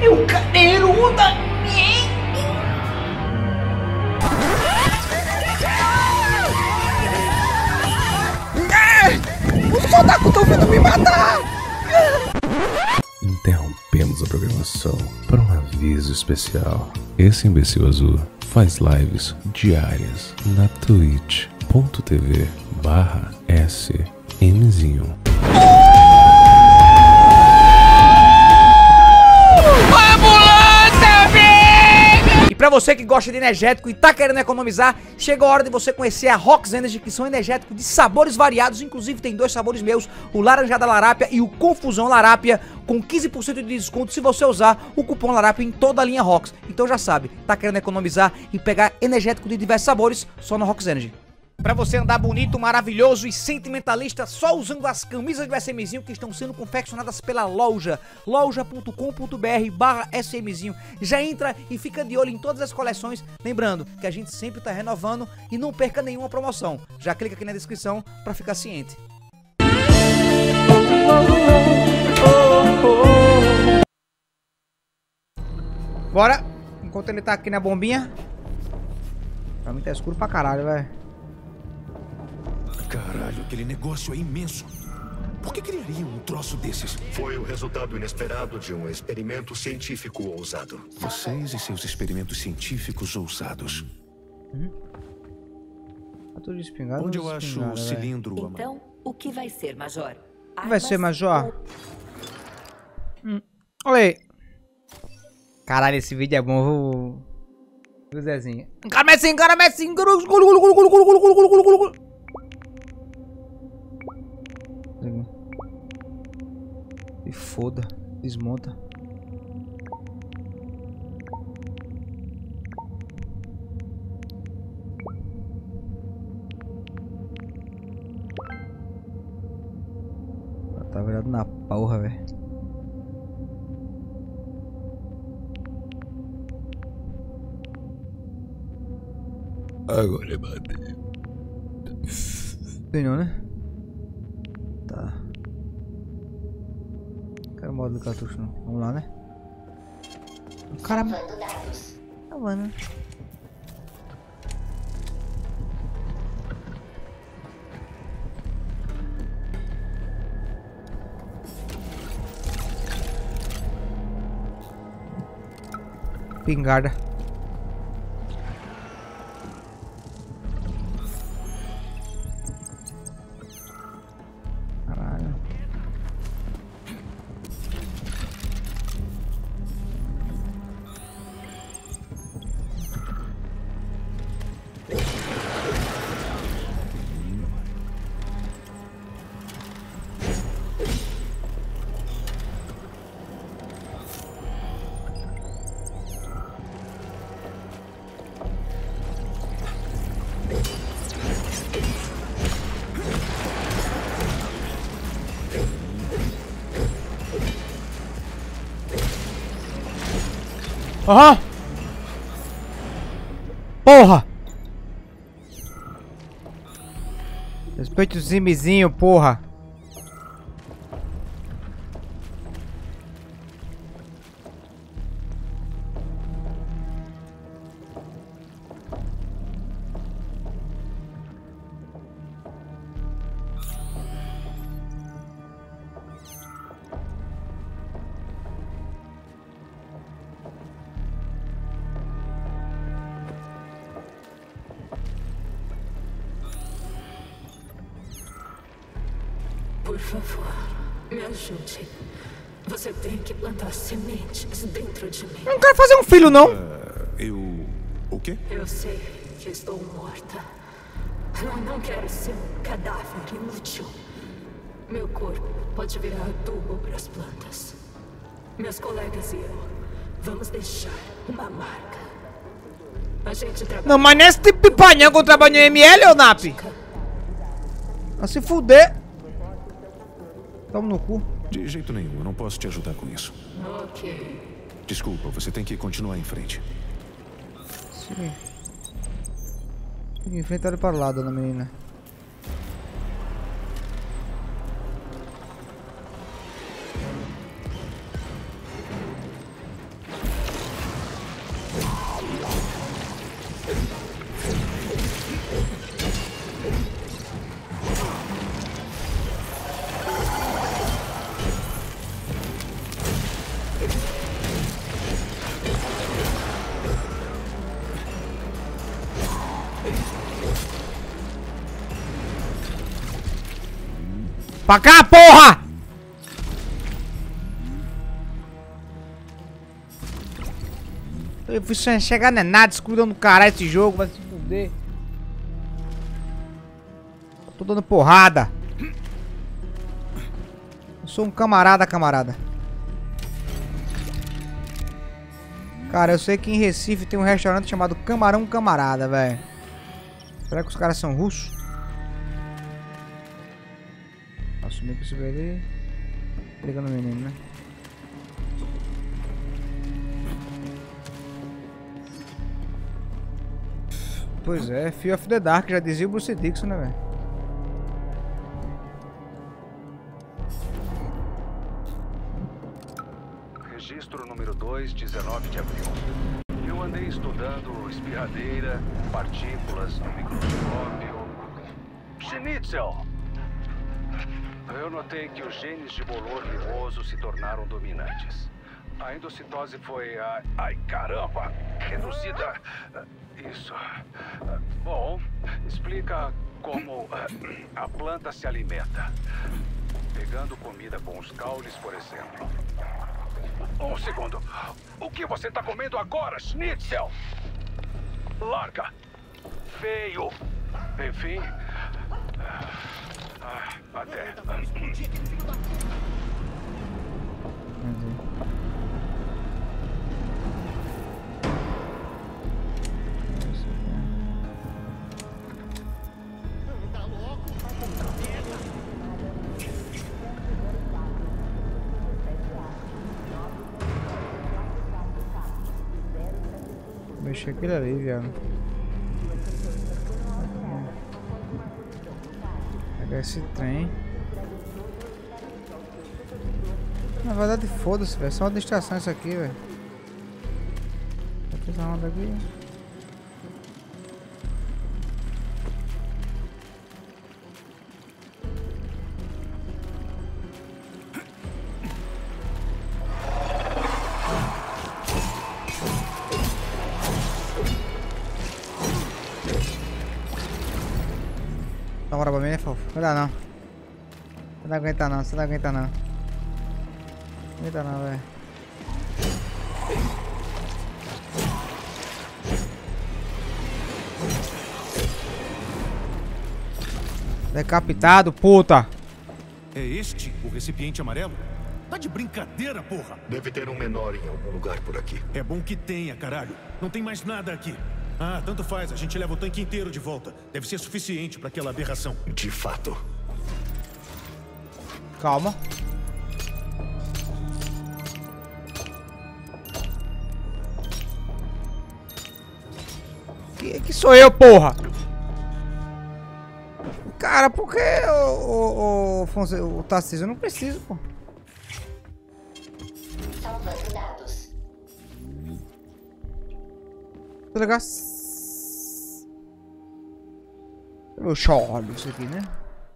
meu cadeiruda! Os otaku estão vindo me matar! Interrompemos a programação para um aviso especial. Esse imbecil azul faz lives diárias na twitch.tv/smzinho. E pra você que gosta de energético e tá querendo economizar, chegou a hora de você conhecer a Rox Energy, que são energéticos de sabores variados. Inclusive tem 2 sabores meus, o Laranjada Larápia e o Confusão Larápia, com 15% de desconto se você usar o cupom Larápia em toda a linha Rox. Então já sabe, tá querendo economizar e pegar energético de diversos sabores, só na Rox Energy. Pra você andar bonito, maravilhoso e sentimentalista, só usando as camisas do SMzinho que estão sendo confeccionadas pela loja, loja.com.br/SMzinho. Já entra e fica de olho em todas as coleções, lembrando que a gente sempre tá renovando e não perca nenhuma promoção. Já clica aqui na descrição pra ficar ciente. Bora, enquanto ele tá aqui na bombinha. Pra mim tá escuro pra caralho, velho. Caralho, aquele negócio é imenso. Por que criaria um troço desses? Foi o resultado inesperado de um experimento científico ousado. Vocês e seus experimentos científicos ousados. Tá tudo espingarda. Onde eu acho o cilindro amarelo? Então, o que vai ser, Major? O que vai ser, Major? Ou... Olha aí. Caralho, esse vídeo é bom. O Zezinho. Caramecinho. E foda. Desmonta. Tá virado na porra, velho. Agora é bater. Ganhou, né? Tá. Não quero modo do cartucho, não. Vamos lá, né? O cara... Tá bom, né? Pingarda. Caralho. Aham! Porra! Respeite o Zimizinho, porra! Por favor, me ajude. Você tem que plantar sementes dentro de mim. Eu não quero fazer um filho, não. O quê? Eu sei que estou morta. Eu não quero ser um cadáver inútil. Meu corpo pode virar adubo para as plantas. Meus colegas e eu vamos deixar uma marca. A gente trabalha... Não, mas nesse tipo de painel que eu trabalho em ML, ô Nap? Vai se fuder. Toma no cu. De jeito nenhum, eu não posso te ajudar com isso. Ok. Desculpa, você tem que continuar em frente. Sim. Tem que enfrentar ele para o lado, dona menina. Pra cá, porra! Eu fui sem chegar nem nada, escudão do caralho esse jogo, vai se fuder. Tô dando porrada. Eu sou um camarada. Cara, eu sei que em Recife tem um restaurante chamado Camarão Camarada, velho. Será que os caras são russos? Assumir que isso vai ali. Liga no menino, né? Pois é, Fear of the Dark, já dizia o Bruce Dixon, né, velho? Registro número 2, 19 de abril. Eu andei estudando espirradeira, partículas no microscópio. Schnitzel! Eu notei que os genes de bolor mimoso se tornaram dominantes. A endocitose foi... Ai, caramba! Reduzida... Isso. Bom, explica como a planta se alimenta. Pegando comida com os caules, por exemplo. Um segundo. O que você está comendo agora, Schnitzel? Larga. Feio. Enfim. Até. Mexer aquele ali, viado. Pegar esse trem. Na verdade, foda-se, velho. É só uma distração isso aqui, velho. Vou fazer uma onda aqui. Agora pra mim é fofo. Não dá não. Você não aguenta não, você não aguenta não. Não aguenta não, velho. Decapitado, puta! É este o recipiente amarelo? Tá de brincadeira, porra! Deve ter um menor em algum lugar por aqui. É bom que tenha, caralho. Não tem mais nada aqui. Ah, tanto faz. A gente leva o tanque inteiro de volta. Deve ser suficiente pra aquela aberração. De fato. Calma. Que sou eu, porra? Cara, por que o Tarcísio? Eu não preciso, pô. Salvando dados. Vou ligar. Eu choro isso aqui, né?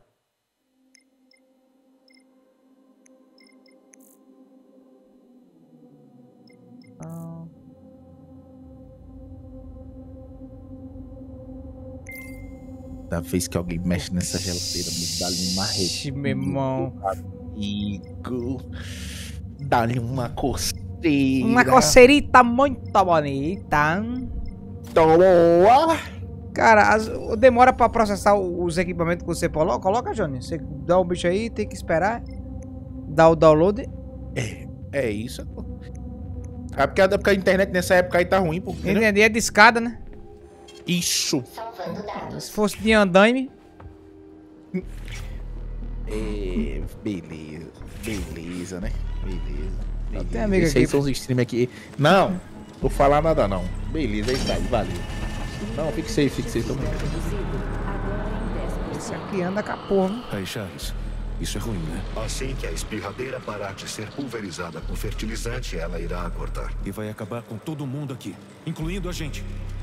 Da vez que alguém mexe nessa geladeira, me dá-lhe uma rede. Meu irmão. Amigo. Dá-lhe uma coceira. Uma coceirita muito bonita. Toa. Cara, demora pra processar os equipamentos que você coloca, Johnny? Você dá o bicho aí, tem que esperar. Dá o download. É isso. É porque a internet nessa época aí tá ruim, pô. Entendi, é de escada, né? Isso. Salvando dados. Se fosse de andaime. Beleza, né? Beleza. Tem amigo Esses aí aqui. são os stream aqui. Não, vou falar nada não. Beleza, é isso aí, valeu. Não, fixei, tamo aí. Esse aqui anda com a porra. Aí, Charles. Isso é ruim, né? Assim que a espirradeira parar de ser pulverizada com fertilizante, ela irá acordar. E vai acabar com todo mundo aqui, incluindo a gente.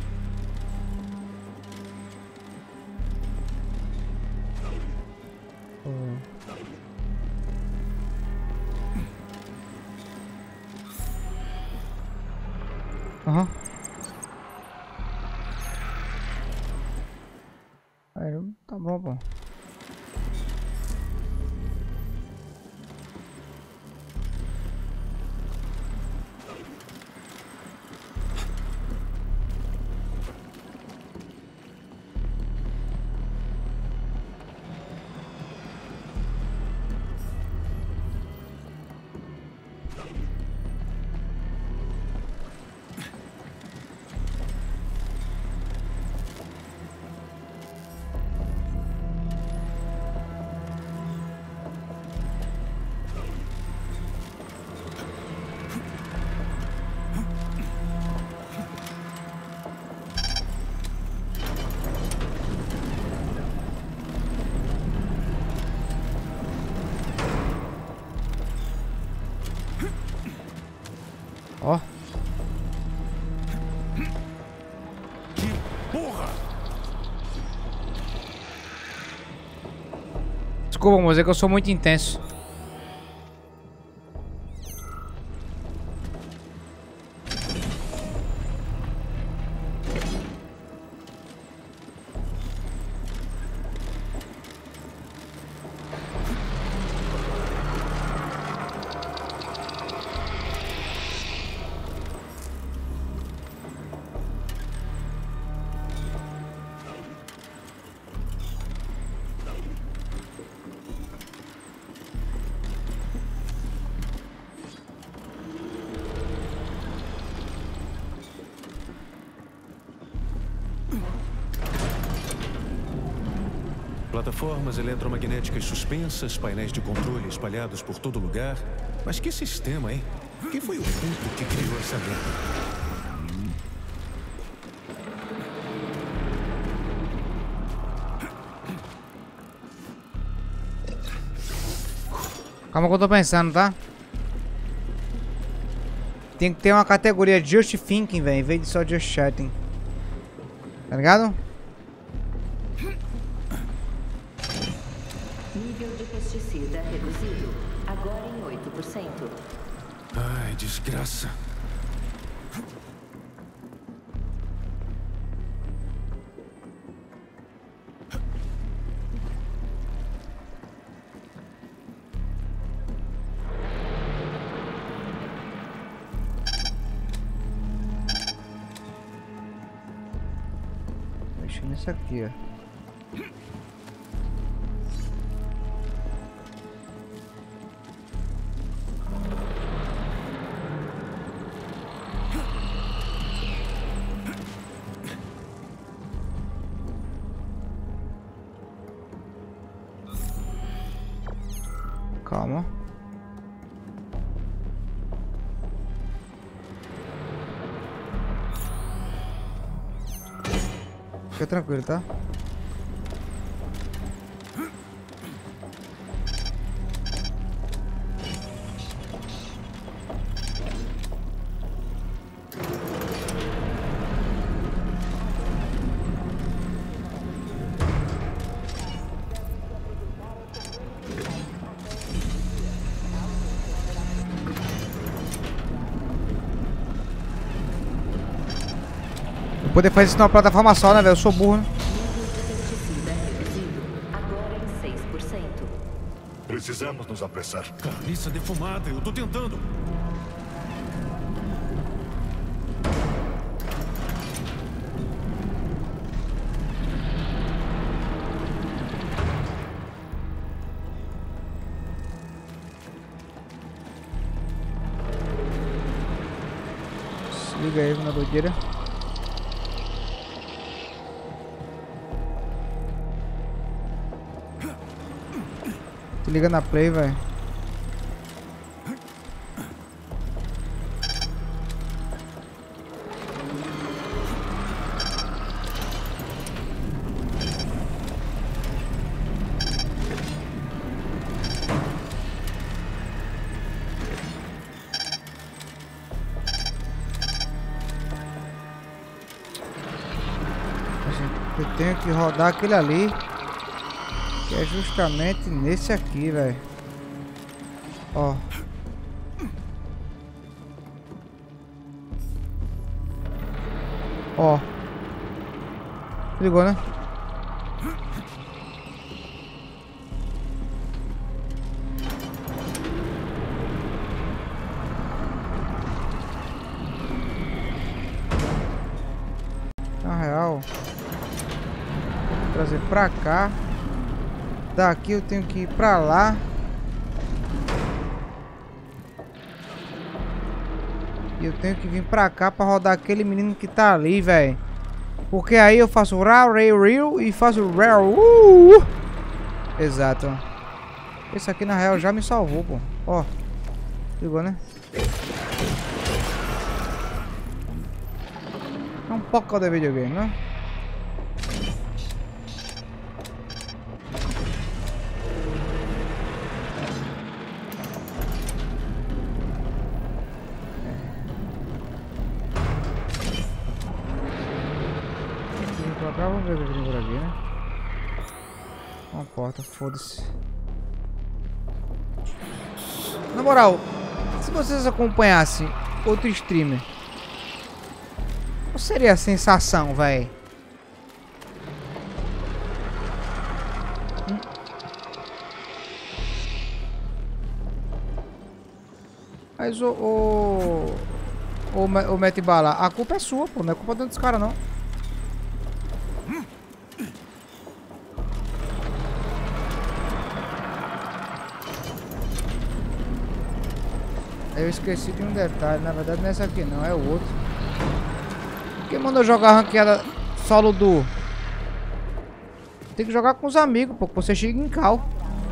Aham. Aí, tá bom, pô. Ó. Que porra! Desculpa, moça, é que eu sou muito intenso. Plataformas eletromagnéticas suspensas, painéis de controle espalhados por todo lugar. Mas que sistema, hein? Quem foi o puto que criou essa merda? Calma que eu tô pensando, tá? Tem que ter uma categoria Just Thinking, velho, em vez de só Just Chatting. Tá ligado? Nível de pesticida reduzido. Agora em 8%. Ai, desgraça. Mexi nisso aqui, ó. Calma. Fica tranquilo, tá? Poder fazer isso numa plataforma só, né, velho? Eu sou burro, né? Pesticida reduzido. Agora em 6%. Precisamos nos apressar. Carniça defumada, eu tô tentando. Se liga aí na doideira. Se liga na play, velho. Eu tenho que rodar aquele ali. Que é justamente nesse aqui, velho. Ó. Ó. Ligou, né? Na real, vou trazer pra cá. Daqui eu tenho que ir pra lá. E eu tenho que vir pra cá pra rodar aquele menino que tá ali, velho. Porque aí eu faço rail e faço rail. Exato. Esse aqui na real já me salvou, pô. Ó. Ligou, né? É um pouco de videogame, né? Vamos ver o que tem por aqui, né? Uma porta, foda-se. Na moral, se vocês acompanhassem outro streamer, qual seria a sensação, véi? Mas o Mete Bala, a culpa é sua, pô. Não é culpa dos caras, não. Eu esqueci de um detalhe. Na verdade não é essa aqui não, é o outro. Quem mandou jogar ranqueada solo do... Tem que jogar com os amigos, pô. Que você chega em cal.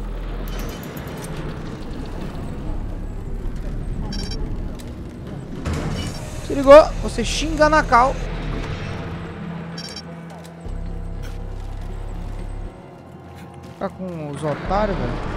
Se ligou? Você xinga na cal. Ficar com os otários, velho.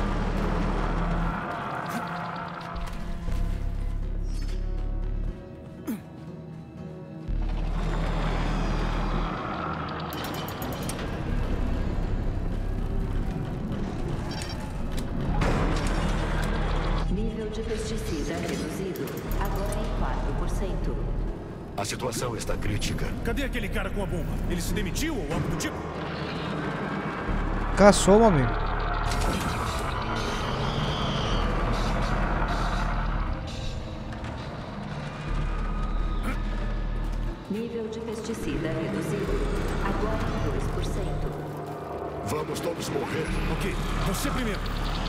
Nível de pesticida reduzido. Agora em 4%. A situação está crítica. Cadê aquele cara com a bomba? Ele se demitiu ou algo do tipo? Caçou, meu amigo. Nível de pesticida reduzido. Agora em 2%. Vamos todos morrer. Ok, você primeiro.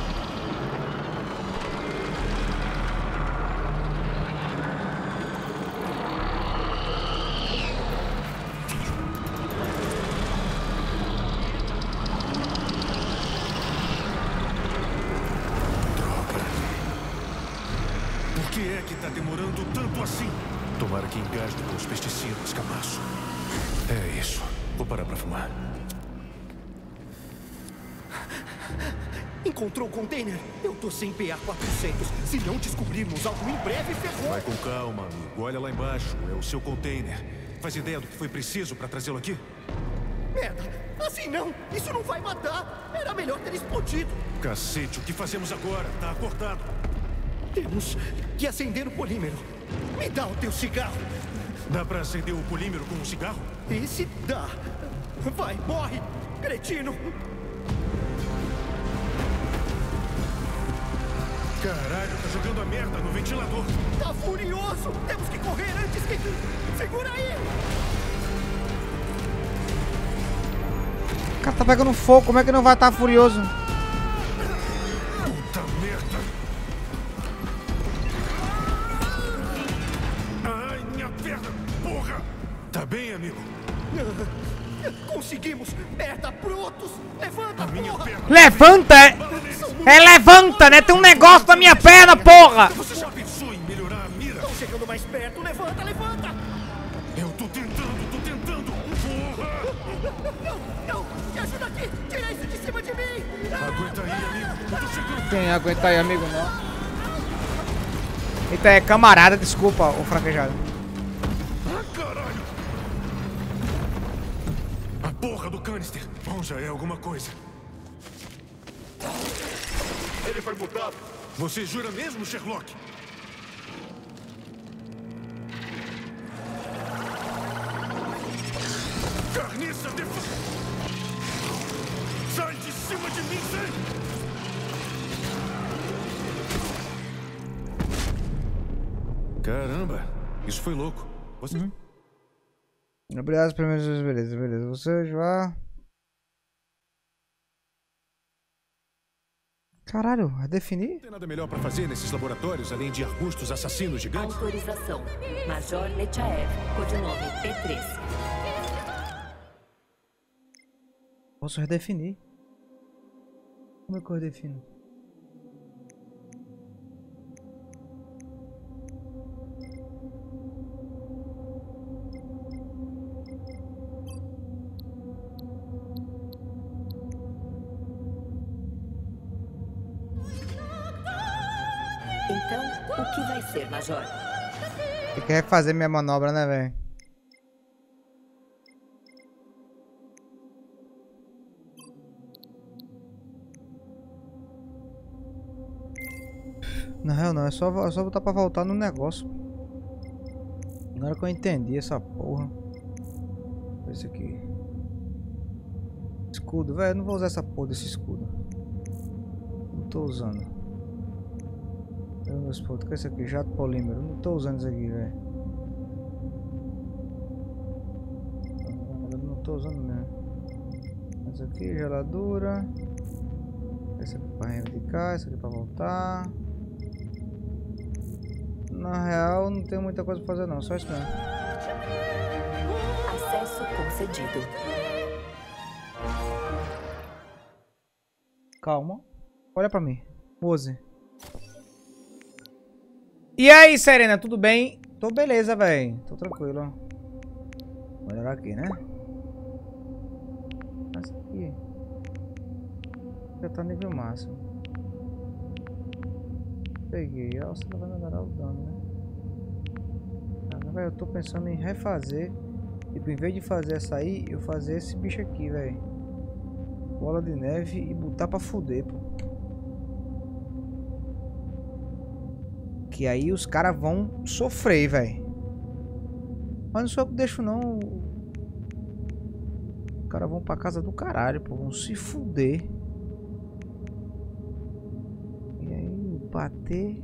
Por que é que tá demorando tanto assim? Tomara que engasgue com os pesticidas, Camaço. É isso. Vou parar pra fumar. Encontrou o container? Eu tô sem PA-400. Se não descobrirmos algo em breve, ferrou. Vai com calma, amigo. Olha lá embaixo. É o seu container. Faz ideia do que foi preciso pra trazê-lo aqui? Merda! Assim não! Isso não vai matar! Era melhor ter explodido! Cacete, o que fazemos agora? Tá acordado. Temos que acender o polímero. Me dá o teu cigarro. Dá pra acender o polímero com um cigarro? Esse dá. Vai, morre, cretino. Caralho, tá jogando a merda no ventilador. Tá furioso. Temos que correr antes que... Segura aí. O cara tá pegando fogo. Como é que não vai estar furioso? Puta merda. Ai, minha perna. Porra. Tá bem, amigo? Conseguimos. Merda, brotos. Levanta, porra. Levanta! Levanta, né? Tem um negócio na minha perna, porra! Você já pensou em melhorar a mira? Estão chegando mais perto. Levanta, levanta. Eu tô tentando. Porra. Não, me ajuda aqui. Tira isso de cima de mim. Aguenta aí, amigo. Eu tô chegando. Quem aguenta aí, amigo, não. Eita, é camarada, desculpa, o fraquejado. Ah, caralho. A porra do canister. Bom, já é alguma coisa. Ele foi mutado. Você jura mesmo, Sherlock? Carniça de... Sai de cima de mim, sai! Caramba, isso foi louco. Você... Obrigado pelas primeiras... Beleza. Você já... Caralho, vai definir? Não tem nada melhor pra fazer nesses laboratórios, além de arbustos assassinos gigantes? Autorização. Major Nechaev, codinome P3. Posso redefinir? Como é que eu redefino? Então, o que vai ser, Major? Tem que refazer minha manobra, né, velho? Na real não, é só botar pra voltar no negócio. Agora que eu entendi essa porra. Esse aqui. Escudo, velho. Não vou usar essa porra desse escudo. Não tô usando. O que é esse aqui? Jato polímero. Não tô usando isso aqui, velho. Não tô usando mesmo. Esse aqui, geladura. Esse aqui pra reivindicar. Esse aqui pra voltar. Na real, não tem muita coisa pra fazer não. Só isso mesmo. Acesso concedido. Calma. Olha pra mim. Mose. E aí, Serena, tudo bem? Tô beleza, velho. Tô tranquilo. Vou melhorar aqui, né? Essa aqui. Já tá nível máximo. Peguei. A alça vai melhorar o dano, né? Ah, velho, eu tô pensando em refazer. Tipo, em vez de fazer essa aí, eu fazer esse bicho aqui, velho. Bola de neve e botar pra fuder, pô. Que aí os caras vão sofrer, velho. Mas não sou eu que deixo, não. Os caras vão pra casa do caralho, pô. Vão se fuder. E aí, bater.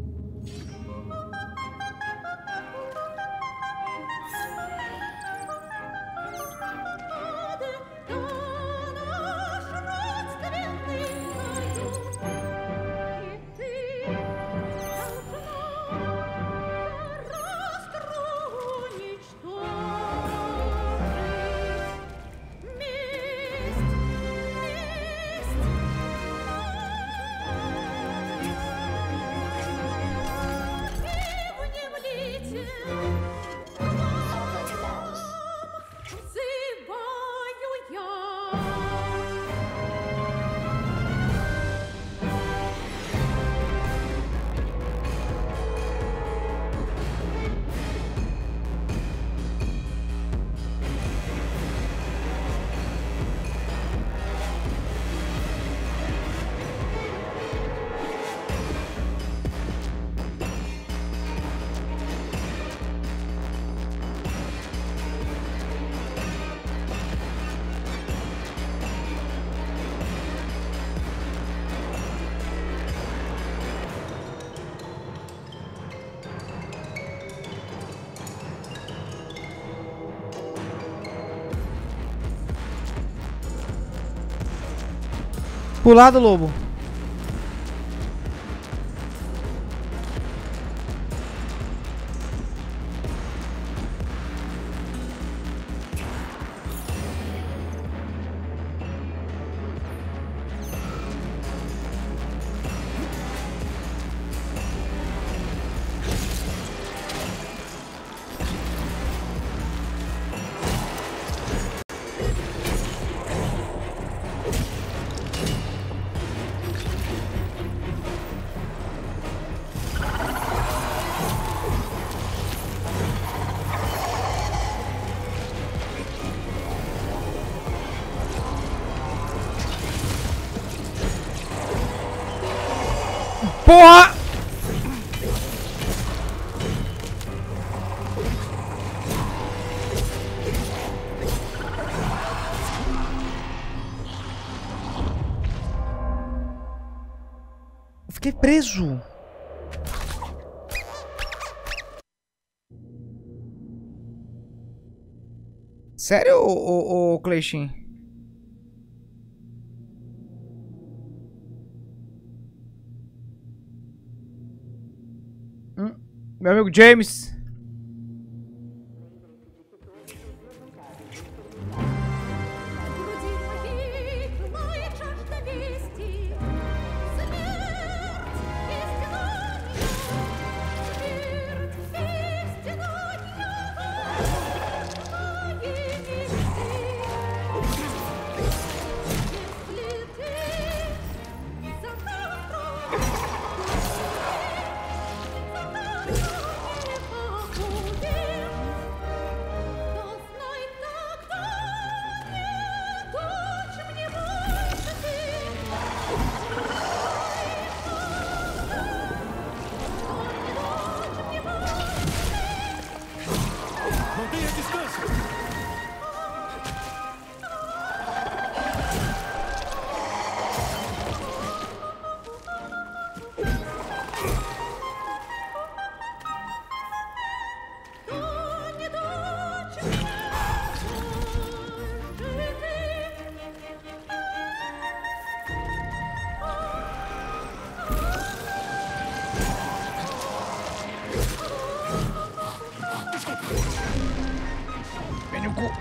Pro lado, lobo. Porra! Eu fiquei preso. Sério, ô Cleichin? Meu amigo James. no cu.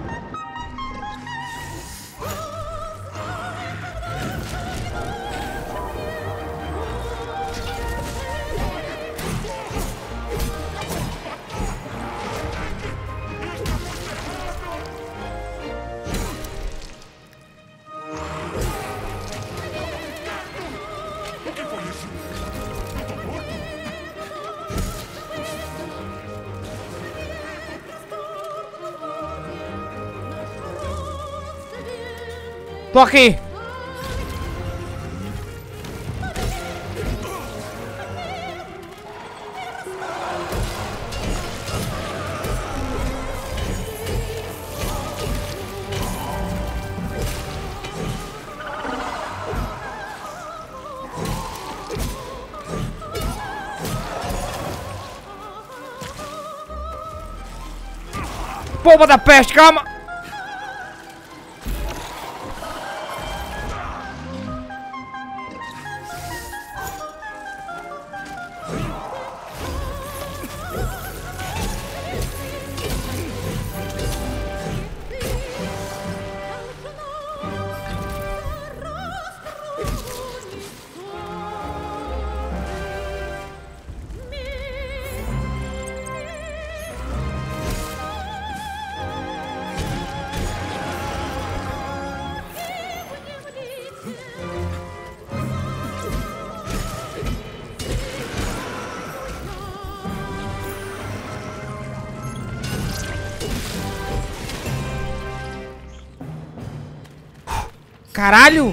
Tô aqui. Pomba da peste, calma. Caralho!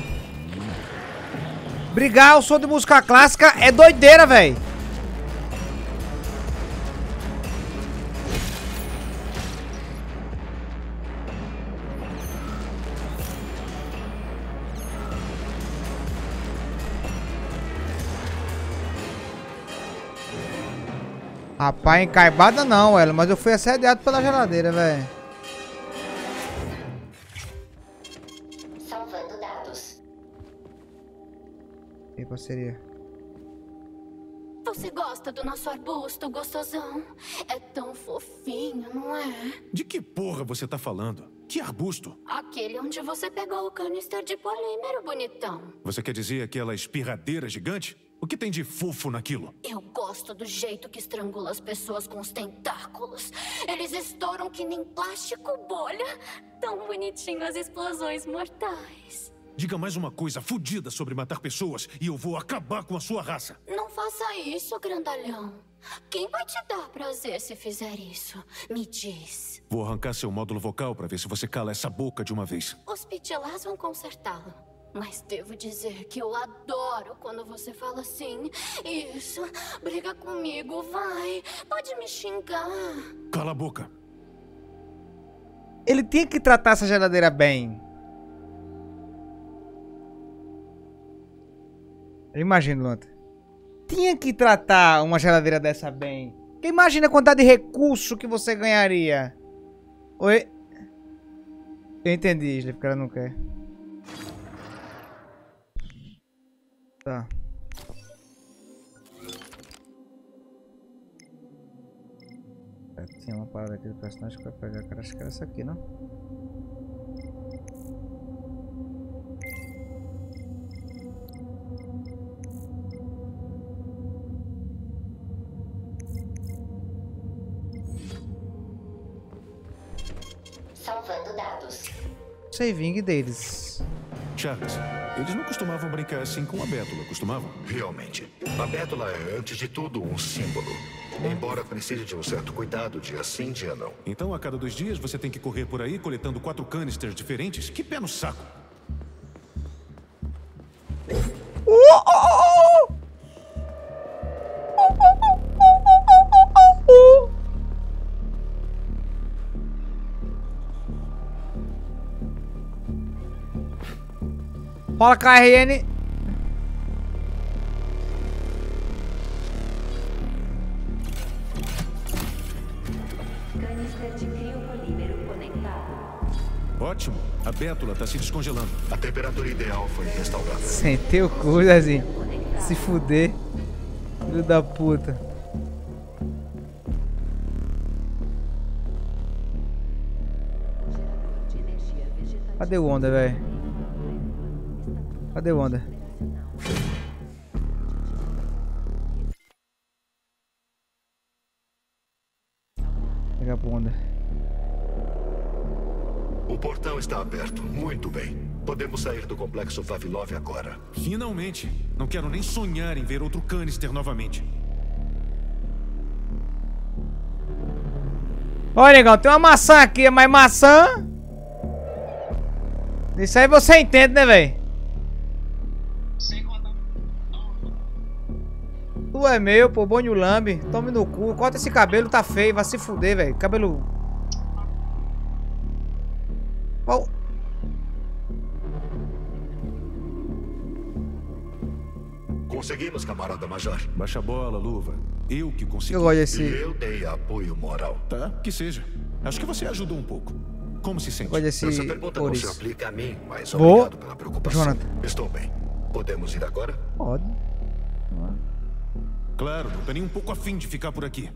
Brigar ao som de música clássica é doideira, velho. Rapaz, encaibada não, velho. Mas eu fui assediado pela geladeira, velho. E parceria. Você gosta do nosso arbusto gostosão? É tão fofinho, não é? De que porra você tá falando? Que arbusto? Aquele onde você pegou o canister de polímero, bonitão. Você quer dizer aquela espirradeira gigante? O que tem de fofo naquilo? Eu gosto do jeito que estrangula as pessoas com os tentáculos. Eles estouram que nem plástico bolha. Tão bonitinho as explosões mortais. Diga mais uma coisa fodida sobre matar pessoas e eu vou acabar com a sua raça. Não faça isso, grandalhão. Quem vai te dar prazer se fizer isso? Me diz. Vou arrancar seu módulo vocal pra ver se você cala essa boca de uma vez. Os pitilás vão consertá-lo. Mas devo dizer que eu adoro quando você fala assim. Isso, briga comigo, vai. Pode me xingar. Cala a boca. Ele tinha que tratar essa geladeira bem. Eu imagino, Luanta. Tinha que tratar uma geladeira dessa bem. Porque imagina a quantidade de recurso que você ganharia. Oi? Eu entendi, Sleep, que ela não quer. Tá. Tinha uma parada aqui do personagem que vai pegar, cara. Acho que era essa aqui, não? Salvando dados. Saving deles. Charles, eles não costumavam brincar assim com a Bétula, costumavam? Realmente. A Bétula é, antes de tudo, um símbolo. Embora precise de um certo cuidado, dia sim, dia não. Então, a cada 2 dias, você tem que correr por aí coletando 4 canisters diferentes? Que pé no saco! Fala, KRN. Canister de criopolímero conectado. Ótimo. A Bétula tá se descongelando. A temperatura ideal foi restaurada. Sentei o cu, assim. Se fuder. Filho da puta. Cadê o Onda, velho? Cadê o Onda? Pegar pro Onda. O portão está aberto. Muito bem. Podemos sair do complexo Vavilov agora. Finalmente. Não quero nem sonhar em ver outro canister novamente. Olha, negão, tem uma maçã aqui, mas maçã... Isso aí você entende, né, velho? Tu é meu, pô, bonho lambe. Tome no cu. Corta esse cabelo, tá feio. Vai se fuder, velho. Cabelo... Oh. Conseguimos, camarada Major. Baixa a bola, Luva. Eu que consegui. Eu gosto desse... E eu dei apoio moral. Tá, que seja. Acho que você ajudou um pouco. Como se sente? Eu gosto desse... Essa pergunta não se Boris. aplica a mim, mas Vou. obrigado pela preocupação. Jonathan. Estou bem. Podemos ir agora? Pode. Claro, não tô nem um pouco afim de ficar por aqui.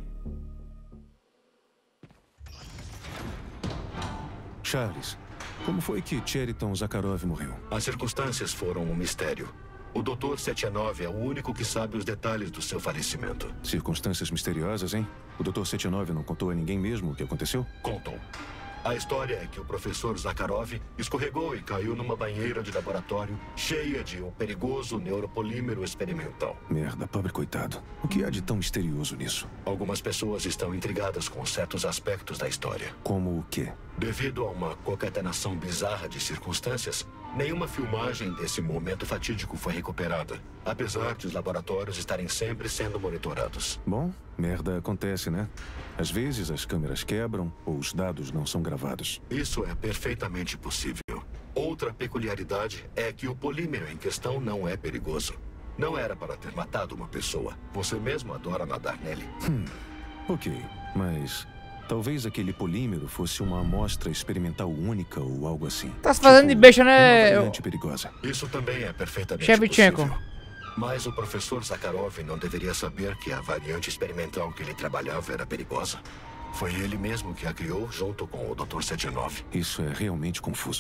Charles, como foi que Cheriton Zakharov morreu? As circunstâncias foram um mistério. O Dr. 79 é o único que sabe os detalhes do seu falecimento. Circunstâncias misteriosas, hein? O Dr. 79 não contou a ninguém mesmo o que aconteceu? Contou. A história é que o professor Zakharov escorregou e caiu numa banheira de laboratório cheia de um perigoso neuropolímero experimental. Merda, pobre coitado. O que há de tão misterioso nisso? Algumas pessoas estão intrigadas com certos aspectos da história. Como o quê? Devido a uma concatenação bizarra de circunstâncias, nenhuma filmagem desse momento fatídico foi recuperada, apesar de os laboratórios estarem sempre sendo monitorados. Bom, merda acontece, né? Às vezes as câmeras quebram ou os dados não são gravados. Isso é perfeitamente possível. Outra peculiaridade é que o polímero em questão não é perigoso. Não era para ter matado uma pessoa. Você mesmo adora nadar nele. Ok, mas... talvez aquele polímero fosse uma amostra experimental única ou algo assim. Tá se fazendo de beixa, né? Uma variante perigosa. Isso também é perfeitamente Shevchenko. possível. Mas o professor Zakharov não deveria saber que a variante experimental que ele trabalhava era perigosa. Foi ele mesmo que a criou junto com o Dr. 79. Isso é realmente confuso.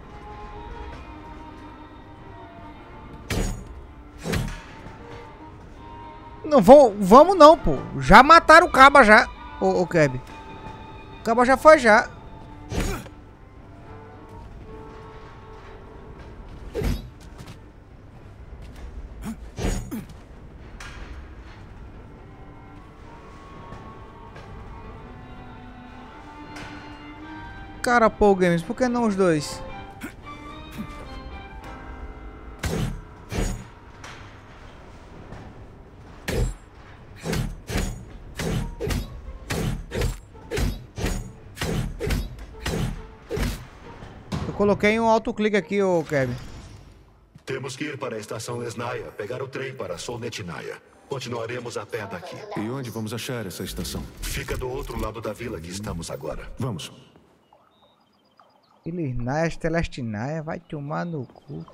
Não vamos não, pô. Já mataram o Caba já. Ô, Keb. O Caba já foi já. Cara, Paul Games, por que não os dois? Eu coloquei um autoclique aqui, ô Kevin. Temos que ir para a estação Lesnaya, pegar o trem para Solnetnaya. Continuaremos a pé daqui. E onde vamos achar essa estação? Fica do outro lado da vila que estamos agora. Vamos. Lesnaya, Celestinaya, vai tomar no cu.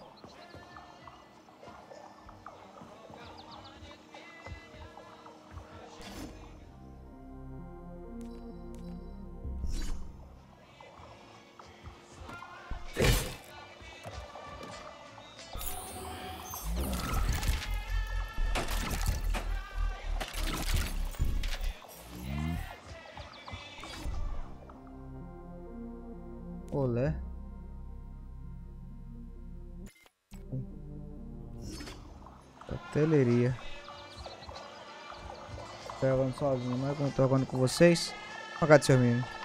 Olé. Hoteleria. Tô jogando sozinho, mas eu tô jogando com vocês. Olha de seu menino.